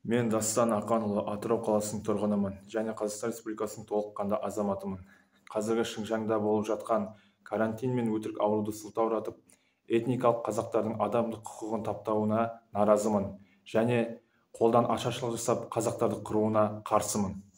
Мен Дастан Ақанұлы Атырау қаласының тұрғынымын және Қазақстан Республикасының толыққанды азаматымын. Қазіргі Шыңжаңда болып жатқан карантин мен өтірік ауруды сылтауратып, этникалық қазақтардың адамдық құқығын таптауына наразымын және қолдан ашаршылық жасап қазақтарды қыруына қарсымын.